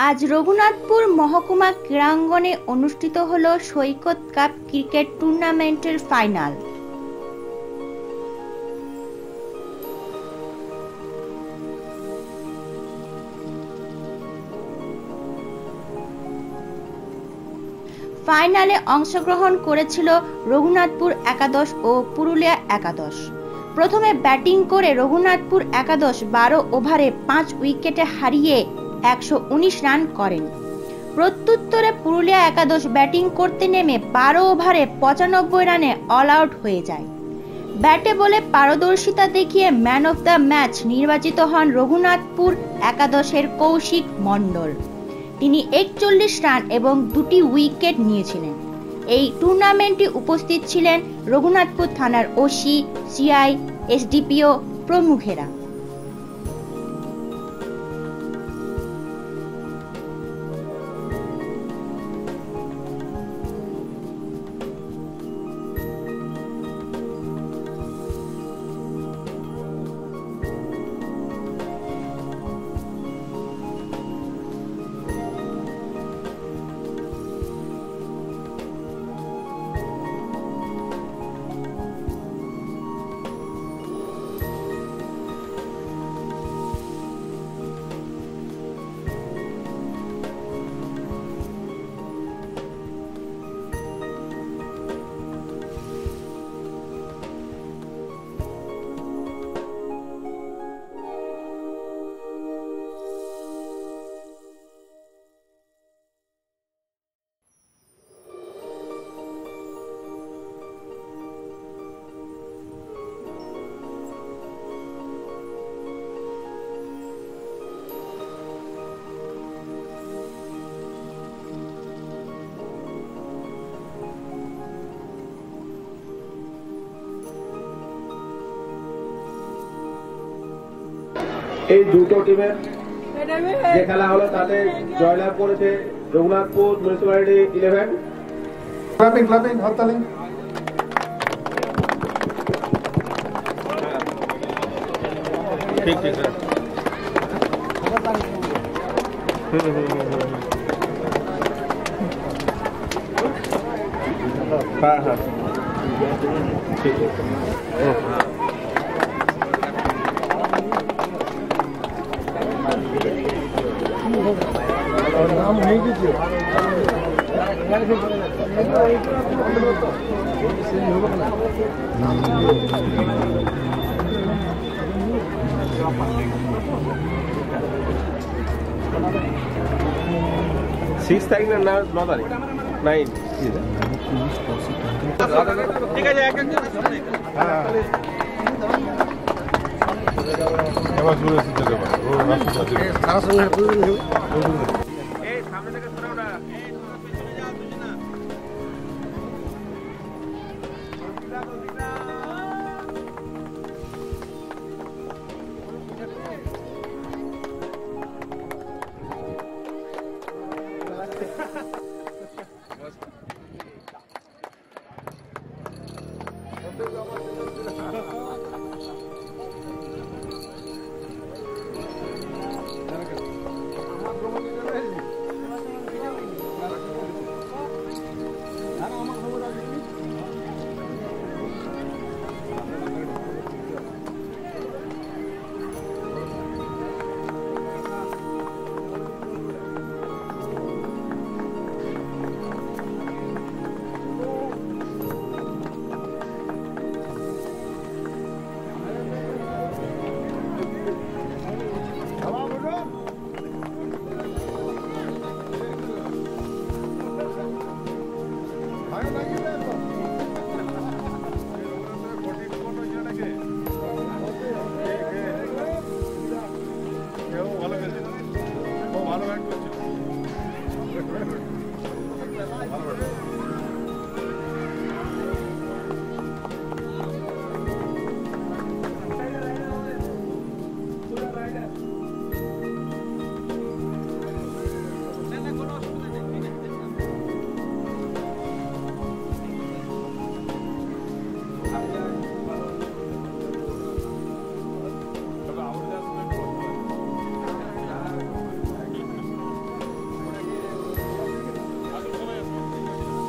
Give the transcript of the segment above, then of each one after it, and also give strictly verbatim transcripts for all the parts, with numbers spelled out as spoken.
আজ রঘুনাথপুর মহকুমা ক্রীড়াঙ্গনে অনুষ্ঠিত হলো সৈকত কাপ ক্রিকেট টুর্নামেন্টের ফাইনাল। ফাইনালে অংশগ্রহণ করেছিল রঘুনাথপুর একাদশ ও পুরুলিয়া একাদশ। প্রথমে ব্যাটিং করে রঘুনাথপুর একাদশ বারো ওভারে পাঁচ উইকেটে হারিয়ে একশো উনিশ রান করেন। প্রত্যুত্তরে পুরুলিয়া একাদশ ব্যাটিং করতে নেমে বারো ওভারে পঁচানব্বই রানে অল আউট হয়ে যায়। ব্যাটে বলে পারদর্শিতা দেখিয়ে ম্যান অফ দ্য ম্যাচ নির্বাচিত হন রঘুনাথপুর একাদশের কৌশিক মণ্ডল। তিনি একচল্লিশ রান এবং দুটি উইকেট নিয়েছিলেন। এই টুর্নামেন্টে উপস্থিত ছিলেন রঘুনাথপুর থানার ওসি, সিআই, এসডিপিও প্রমুখেরা। এই দুটো টিমের যে খেলা হলো তাতে জয়লাভ করেছে Raghunathpur municipality eleven. Clapping clapping হাততালি। ঠিক ঠিক হ্যাঁ হ্যাঁ ঠিক নাম হয়ে গেছে। সিক্স তারিখ না ন তারিখ নাইন ঠিক আছে। এবার শুরু হচ্ছে সামনে থেকে সরাও না।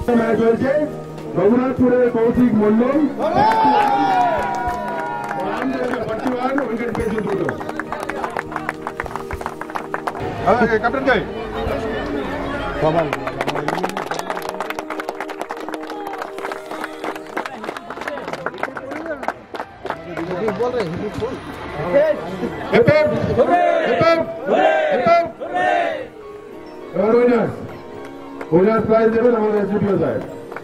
ম্যাচ হয়েছে রঘুনাথপুরের কৌশিক মন্ডল উইকেট পেয়েছে দুটো। ক্যাপ্টেন কে সবাই बोल रहे हैं উইনার্স উইনার্স প্রাইজ দেবেন আমাদের এসডিপিও সাহেব।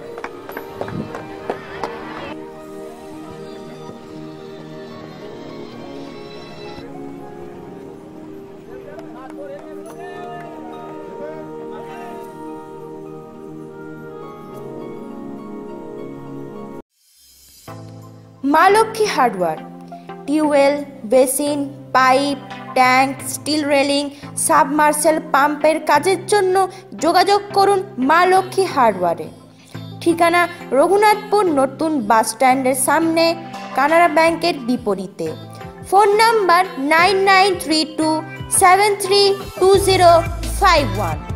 Maa Lakshmi hardware, tubewell, basin, pipe, tank, steel railing, submersible পাম্পের কাজের জন্য যোগাযোগ করুন মা লক্ষ্মী হার্ডওয়্যারে। ঠিকানা রঘুনাথপুর নতুন বাস স্ট্যান্ডের সামনে, কানাড়া ব্যাংকের বিপরীতে। Phone number nine nine three two seven three two zero five one.